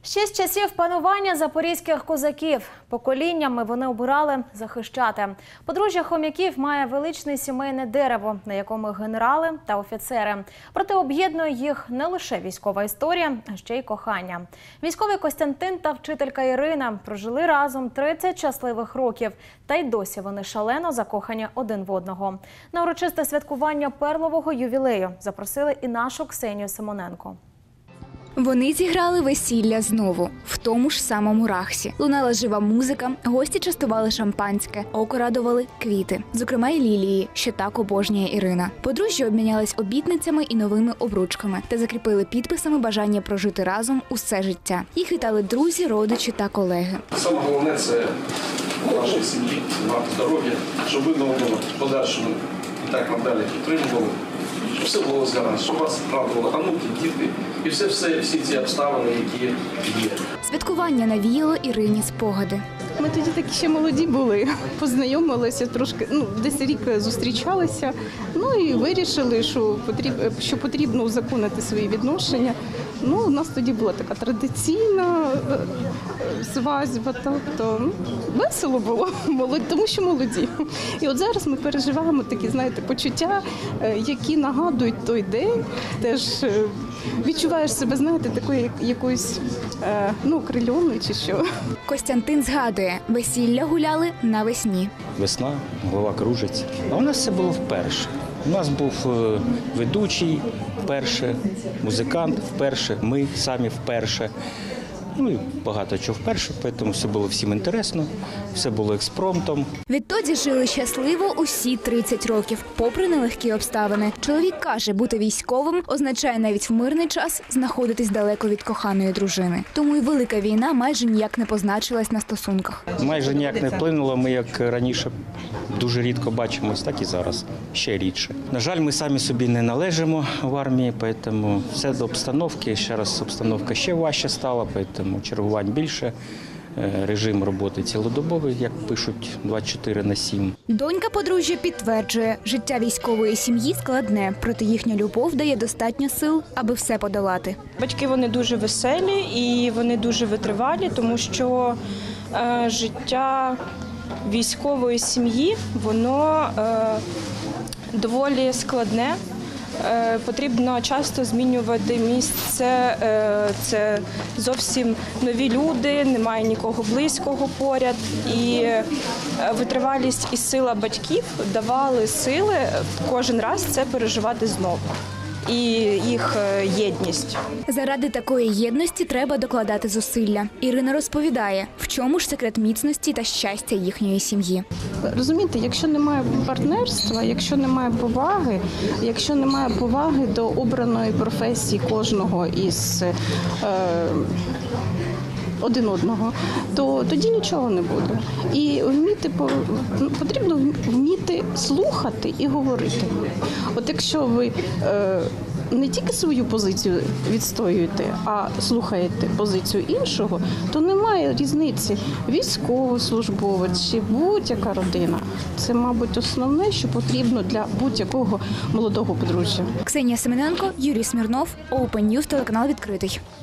Ще з часів панування запорізьких козаків. Поколіннями вони обирали захищати. Подружжя Хом'яків має величне сімейне дерево, на якому генерали та офіцери. Проте об'єднує їх не лише військова історія, а ще й кохання. Військовий Костянтин та вчителька Ірина прожили разом 30 щасливих років. Та й досі вони шалено закохані один в одного. На урочисте святкування перлового ювілею запросили і нашу Ксенію Симоненко. Вони зіграли весілля знову, в тому ж самому Рахсі. Лунала жива музика, гості частували шампанське, око радували квіти. Зокрема, й лілії, що так обожнює Ірина. Подружжя обмінялись обітницями і новими обручками та закріпили підписами бажання прожити разом усе життя. Їх вітали друзі, родичі та колеги. Саме головне – це вашій сім'ї, вам здоров'я, щоб ви одного в подальшому і так надалі підтримували. Щоб все було згадано, щоб вас радували онуки, діти і всі ці обставини, які є. Святкування навіяло Ірині спогади. Ми тоді такі ще молоді були, познайомилися трошки, десь рік зустрічалися, і вирішили, що потрібно узаконити свої відношення. У нас тоді була така традиційна свадьба, тобто весело було, тому що молоді. І от зараз ми переживаємо такі, почуття, які нагадують той день. Теж відчуваєш себе, такою якоюсь окрильоною чи що. Костянтин згадує, весілля гуляли навесні. Весна, голова кружиться. А у нас все було вперше. У нас був ведучий вперше, музикант вперше, ми самі вперше. І багато чого вперше, тому все було всім інтересно, все було експромтом. Відтоді жили щасливо усі 30 років, попри нелегкі обставини. Чоловік каже, бути військовим означає навіть в мирний час знаходитись далеко від коханої дружини. Тому і велика війна майже ніяк не позначилась на стосунках. Майже ніяк не вплинуло, ми як раніше дуже рідко бачимось, так і зараз, ще рідше. На жаль, ми самі собі не належимо в армії, тому все до обстановки, ще раз обстановка ще важче стала, тому чергувань більше, режим роботи цілодобовий, як пишуть, 24/7. Донька подружжя підтверджує, життя військової сім'ї складне, проте їхня любов дає достатньо сил, аби все подолати. Батьки вони дуже веселі і вони дуже витривалі, тому що життя військової сім'ї, воно доволі складне. Потрібно часто змінювати місце, це зовсім нові люди, немає нікого близького поряд. І витривалість і сила батьків давали сили кожен раз це переживати знову. І їх єдність. Заради такої єдності треба докладати зусилля. Ірина розповідає, в чому ж секрет міцності та щастя їхньої сім'ї. Розумієте, якщо немає партнерства, якщо немає поваги, якщо немає поваги до обраної професії кожного із один одного, то тоді нічого не буде. І потрібно вміти слухати і говорити. От якщо ви не тільки свою позицію відстоюєте, а слухаєте позицію іншого, то немає різниці. Військовослужбовець чи будь-яка родина. Це, мабуть, основне, що потрібно для будь-якого молодого подружжя. Ксенія Симоненко, Юрій Смірнов, Open News, телеканал «Відкритий».